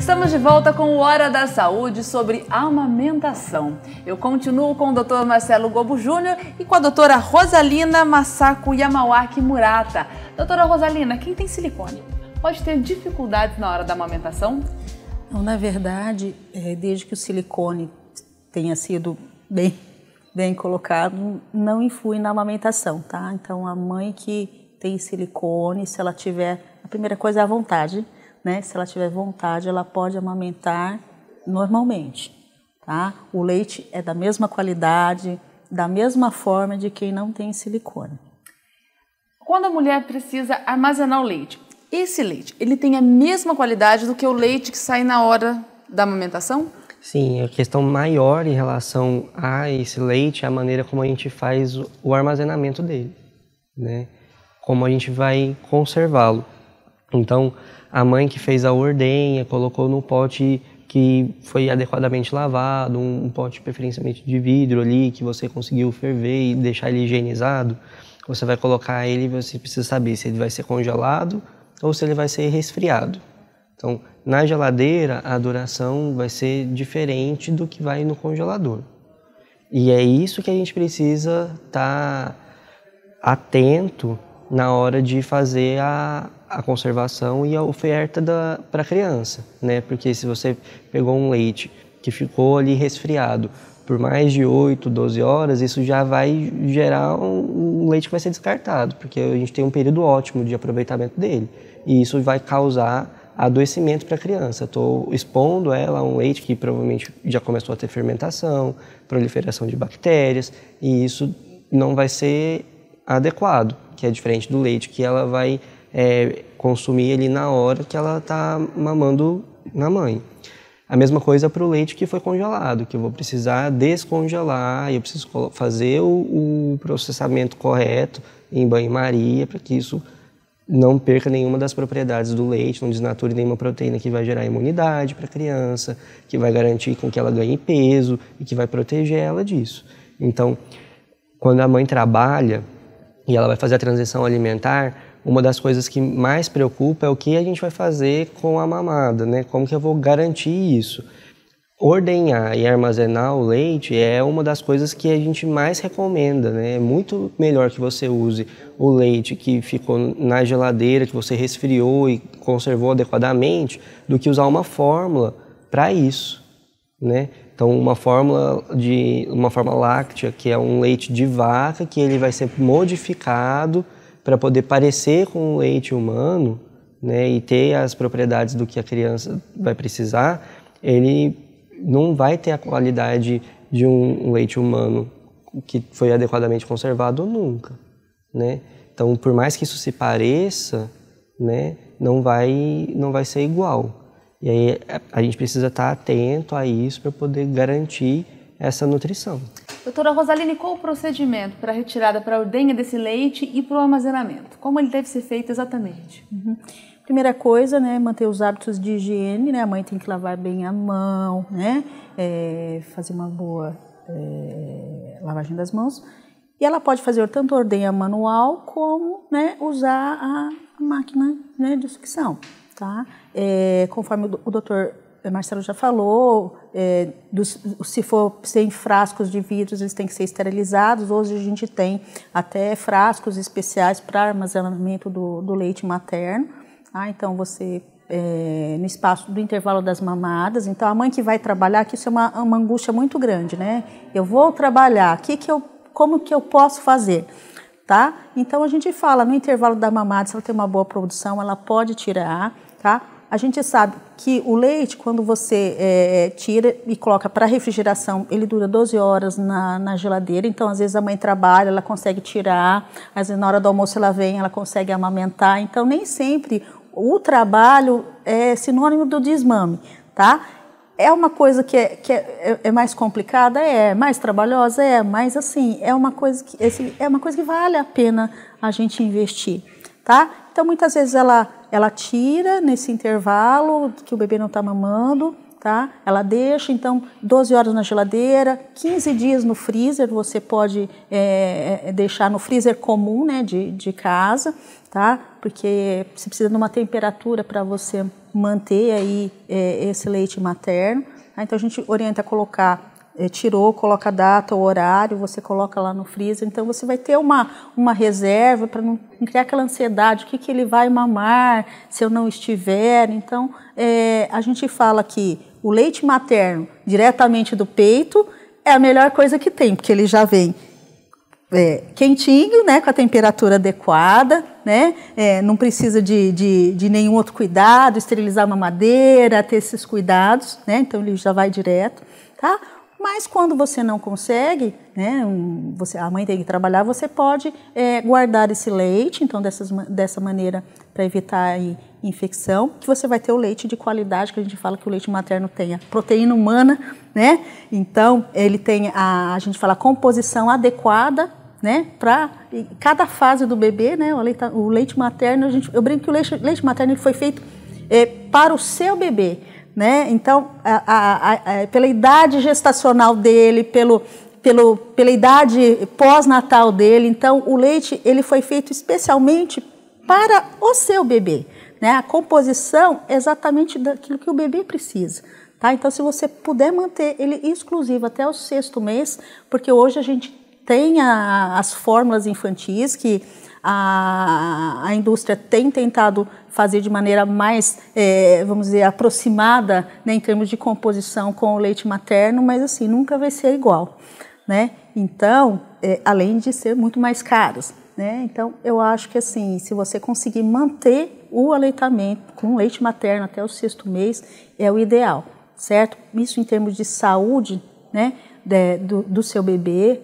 Estamos de volta com o Hora da Saúde sobre amamentação. Eu continuo com o Dr. Marcelo Gobo Júnior e com a doutora Rosalina Masako Yamawaki Murata. Doutora Rosalina, quem tem silicone pode ter dificuldades na hora da amamentação? Não, na verdade, desde que o silicone tenha sido bem colocado, não influi na amamentação, tá? Então, a mãe que tem silicone, se ela tiver, a primeira coisa é a vontade, né? Se ela tiver vontade, ela pode amamentar normalmente, tá? O leite é da mesma qualidade, da mesma forma de quem não tem silicone. Quando a mulher precisa armazenar o leite, esse leite, ele tem a mesma qualidade do que o leite que sai na hora da amamentação? Sim, a questão maior em relação a esse leite é a maneira como a gente faz o armazenamento dele, né? Como a gente vai conservá-lo. Então, a mãe que fez a ordenha, colocou no pote que foi adequadamente lavado, um pote preferencialmente de vidro ali, que você conseguiu ferver e deixar ele higienizado, você vai colocar ele e você precisa saber se ele vai ser congelado ou se ele vai ser resfriado. Então, na geladeira, a duração vai ser diferente do que vai no congelador. E é isso que a gente precisa estar atento na hora de fazer a conservação e a oferta para a criança, né? Porque se você pegou um leite que ficou ali resfriado por mais de 8, 12 horas, isso já vai gerar um leite que vai ser descartado, porque a gente tem um período ótimo de aproveitamento dele. E isso vai causar adoecimento para a criança. Estou expondo ela a um leite que provavelmente já começou a ter fermentação, proliferação de bactérias, e isso não vai ser adequado, que é diferente do leite que ela vai consumir ali na hora que ela está mamando na mãe. A mesma coisa para o leite que foi congelado, que eu vou precisar descongelar, eu preciso fazer o processamento correto em banho-maria para que isso não perca nenhuma das propriedades do leite, não desnature nenhuma proteína que vai gerar imunidade para a criança, que vai garantir com que ela ganhe peso e que vai proteger ela disso. Então, quando a mãe trabalha e ela vai fazer a transição alimentar, uma das coisas que mais preocupa é o que a gente vai fazer com a mamada, né? Como que eu vou garantir isso? Ordenhar e armazenar o leite é uma das coisas que a gente mais recomenda, né? É muito melhor que você use o leite que ficou na geladeira, que você resfriou e conservou adequadamente, do que usar uma fórmula para isso, né? Então, uma fórmula láctea, que é um leite de vaca, que ele vai ser modificado para poder parecer com o leite humano, né, e ter as propriedades do que a criança vai precisar, ele não vai ter a qualidade de um leite humano que foi adequadamente conservado nunca, né? Então, por mais que isso se pareça, né, não vai ser igual. E aí a gente precisa estar atento a isso para poder garantir essa nutrição. Doutora Rosaline, qual o procedimento para a retirada, para a ordenha desse leite e para o armazenamento? Como ele deve ser feito exatamente? Primeira coisa, né, manter os hábitos de higiene, né? A mãe tem que lavar bem a mão, né? Fazer uma boa lavagem das mãos. E ela pode fazer tanto a ordenha manual como, né, usar a máquina, né, de sucção, tá? Conforme o doutor Marcelo já falou, se for sem frascos de vidros, eles têm que ser esterilizados. Hoje a gente tem até frascos especiais para armazenamento do leite materno. Tá? Então, você, no espaço do intervalo das mamadas, então a mãe que vai trabalhar, que isso é uma angústia muito grande, né? Eu vou trabalhar, como que eu posso fazer? Tá? Então, a gente fala, no intervalo da mamada, se ela tem uma boa produção, ela pode tirar, tá? A gente sabe que o leite, quando você tira e coloca para refrigeração, ele dura 12 horas na geladeira. Então, às vezes, a mãe trabalha, ela consegue tirar. Às vezes, na hora do almoço, ela vem, ela consegue amamentar. Então, nem sempre o trabalho é sinônimo do desmame, tá? É uma coisa que é mais complicada? É. Mais trabalhosa? É. Mas, assim, é uma coisa que vale a pena a gente investir, tá? Então, muitas vezes ela tira nesse intervalo que o bebê não está mamando, tá? Ela deixa, então, 12 horas na geladeira, 15 dias no freezer, você pode deixar no freezer comum, né, de casa, tá? Porque você precisa de uma temperatura para você manter aí esse leite materno. Então a gente orienta a colocar, coloca a data, o horário, você coloca lá no freezer. Então você vai ter uma reserva para não criar aquela ansiedade, o que ele vai mamar se eu não estiver. Então a gente fala que o leite materno diretamente do peito é a melhor coisa que tem, porque ele já vem quentinho, né, com a temperatura adequada, né, não precisa de nenhum outro cuidado, esterilizar a mamadeira, ter esses cuidados, né, então ele já vai direto, tá? Mas quando você não consegue, né, a mãe tem que trabalhar, você pode guardar esse leite, então dessa maneira para evitar aí infecção, que você vai ter o leite de qualidade, que a gente fala que o leite materno tem a proteína humana, né? Então ele tem a gente fala a composição adequada, né? Para cada fase do bebê, né? O leite materno, eu brinco que o leite materno ele foi feito para o seu bebê, né? Então pela idade gestacional dele, pela idade pós-natal dele, então o leite ele foi feito especialmente para o seu bebê, né? A composição é exatamente daquilo que o bebê precisa, tá? Então, se você puder manter ele exclusivo até o 6º mês, porque hoje a gente tem as fórmulas infantis que a indústria tem tentado fazer de maneira mais, vamos dizer, aproximada, né, em termos de composição com o leite materno, mas assim, nunca vai ser igual, né? Então, além de ser muito mais caros, né? Então, eu acho que assim, se você conseguir manter o aleitamento com leite materno até o 6º mês, é o ideal, certo? Isso em termos de saúde, né, do seu bebê,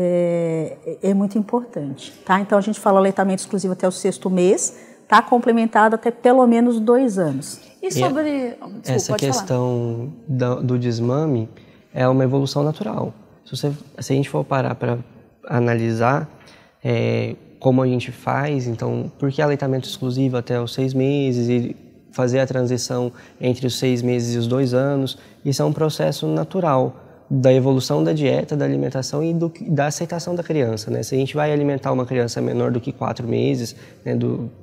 é muito importante, tá? Então, a gente fala aleitamento exclusivo até o 6º mês, tá? Complementado até pelo menos 2 anos. E sobre... Desculpa, essa questão do desmame é uma evolução natural. Se a gente for parar para analisar como a gente faz, então, por que aleitamento exclusivo até os 6 meses e fazer a transição entre os 6 meses e os 2 anos, isso é um processo natural da evolução da dieta, da alimentação e da aceitação da criança, né? Se a gente vai alimentar uma criança menor do que 4 meses, né,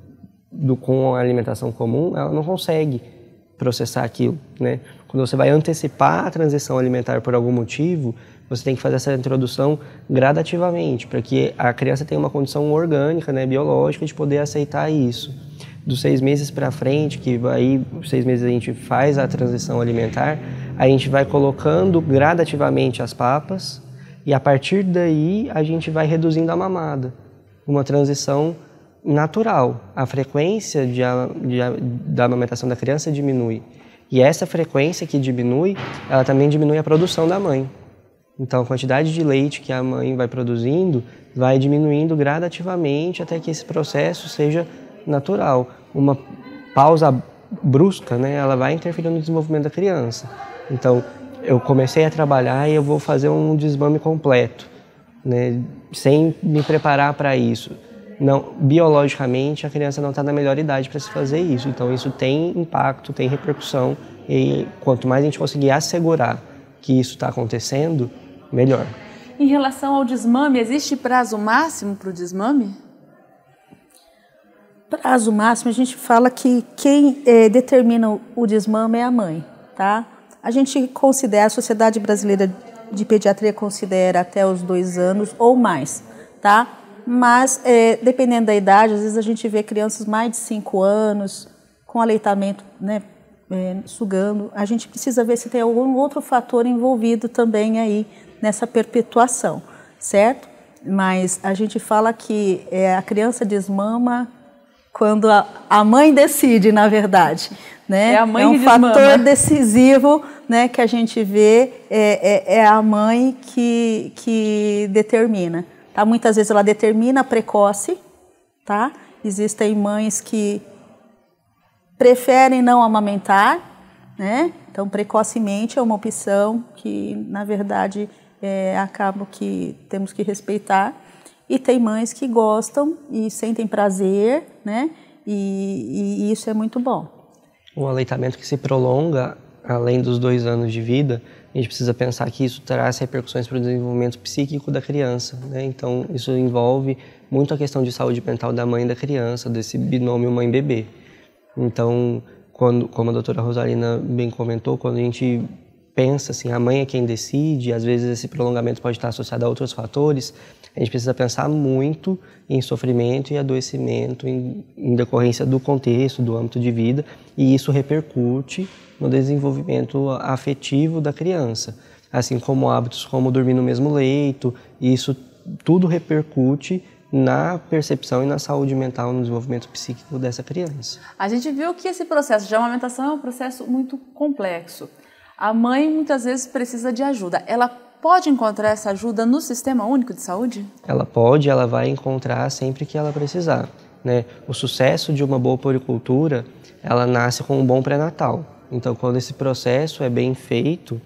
com a alimentação comum, ela não consegue processar aquilo, né? Quando você vai antecipar a transição alimentar por algum motivo, você tem que fazer essa introdução gradativamente, para que a criança tenha uma condição orgânica, né, biológica, de poder aceitar isso. Dos 6 meses para frente, que aí 6 meses a gente faz a transição alimentar, a gente vai colocando gradativamente as papas e a partir daí a gente vai reduzindo a mamada. Uma transição natural. A frequência da amamentação da criança diminui. E essa frequência que diminui, ela também diminui a produção da mãe. Então, a quantidade de leite que a mãe vai produzindo vai diminuindo gradativamente até que esse processo seja natural. Uma pausa brusca, né, ela vai interferir no desenvolvimento da criança. Então, eu comecei a trabalhar e eu vou fazer um desmame completo, né, sem me preparar para isso. Não, biologicamente, a criança não está na melhor idade para se fazer isso. Então, isso tem impacto, tem repercussão. E quanto mais a gente conseguir assegurar que isso está acontecendo, melhor. Em relação ao desmame, existe prazo máximo para o desmame? Prazo máximo, a gente fala que quem determina o desmame é a mãe, tá? A gente considera, a Sociedade Brasileira de Pediatria considera até os 2 anos ou mais, tá? Mas, dependendo da idade, às vezes a gente vê crianças mais de 5 anos, com aleitamento, né, sugando. A gente precisa ver se tem algum outro fator envolvido também aí nessa perpetuação, certo? Mas a gente fala que a criança desmama quando a mãe decide, na verdade, né? É a mãe que desmama. Fator decisivo, né, que a gente vê, é a mãe que determina. Tá? Muitas vezes ela determina precoce, tá? Existem mães que preferem não amamentar, né? Então, precocemente é uma opção que, na verdade, acaba que temos que respeitar. E tem mães que gostam e sentem prazer, né? E isso é muito bom. Um aleitamento que se prolonga, além dos 2 anos de vida, a gente precisa pensar que isso traz repercussões para o desenvolvimento psíquico da criança, né? Então, isso envolve muito a questão de saúde mental da mãe e da criança, desse binômio mãe-bebê. Então, como a doutora Rosalina bem comentou, quando a gente pensa assim, a mãe é quem decide, às vezes esse prolongamento pode estar associado a outros fatores, a gente precisa pensar muito em sofrimento e adoecimento em decorrência do contexto, do âmbito de vida, e isso repercute no desenvolvimento afetivo da criança, assim como hábitos como dormir no mesmo leito, e isso tudo repercute na percepção e na saúde mental, no desenvolvimento psíquico dessa criança. A gente viu que esse processo de amamentação é um processo muito complexo. A mãe muitas vezes precisa de ajuda. Ela pode encontrar essa ajuda no Sistema Único de Saúde? Ela pode, ela vai encontrar sempre que ela precisar, né? O sucesso de uma boa puericultura, ela nasce com um bom pré-natal. Então, quando esse processo é bem feito,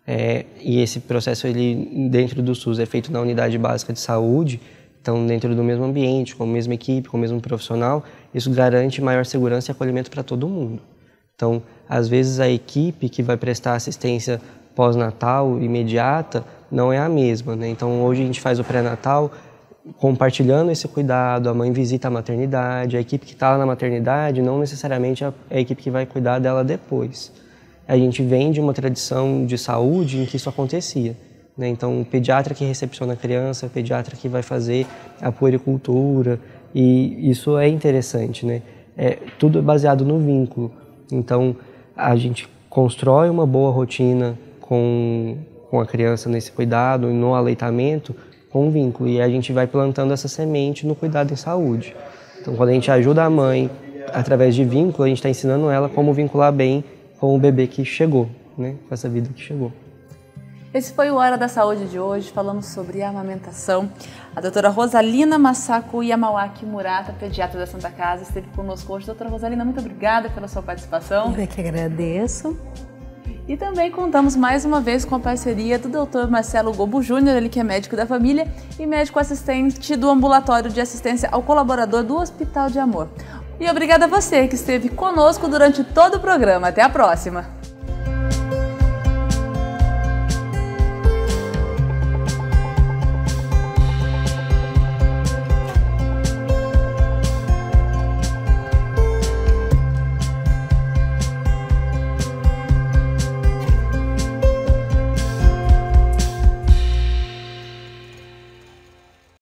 e esse processo ele, dentro do SUS é feito na unidade básica de saúde, então dentro do mesmo ambiente, com a mesma equipe, com o mesmo profissional, isso garante maior segurança e acolhimento para todo mundo. Então, às vezes a equipe que vai prestar assistência pós-natal imediata não é a mesma, né? Então, hoje a gente faz o pré-natal compartilhando esse cuidado, a mãe visita a maternidade, a equipe que está lá na maternidade não necessariamente é a equipe que vai cuidar dela depois. A gente vem de uma tradição de saúde em que isso acontecia, né? Então, o pediatra que recepciona a criança, o pediatra que vai fazer a puericultura, e isso é interessante, né? Tudo é baseado no vínculo. Então, a gente constrói uma boa rotina com a criança nesse cuidado, no aleitamento, com vínculo. E a gente vai plantando essa semente no cuidado em saúde. Então, quando a gente ajuda a mãe através de vínculo, a gente está ensinando ela como vincular bem com o bebê que chegou, né? Com essa vida que chegou. Esse foi o Hora da Saúde de hoje, falando sobre a amamentação. A doutora Rosalina Massaku Yamawaki Murata, pediatra da Santa Casa, esteve conosco hoje. Doutora Rosalina, muito obrigada pela sua participação. Eu que agradeço. E também contamos mais uma vez com a parceria do Dr. Marcelo Gobo Júnior, ele que é médico da família e médico assistente do ambulatório de assistência ao colaborador do Hospital de Amor. E obrigada a você que esteve conosco durante todo o programa. Até a próxima!